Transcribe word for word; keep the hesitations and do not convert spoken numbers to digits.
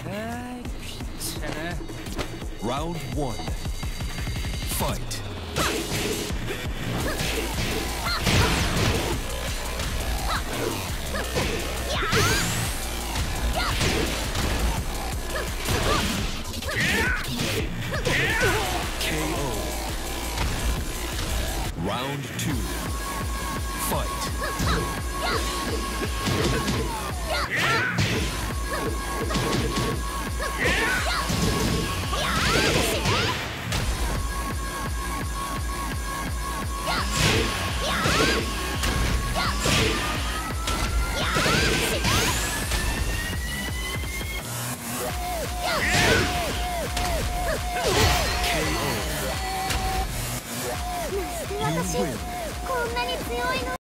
はいピッチャーな。 Round one. Fight. K O. Round two. Fight. 私こんなに強いの？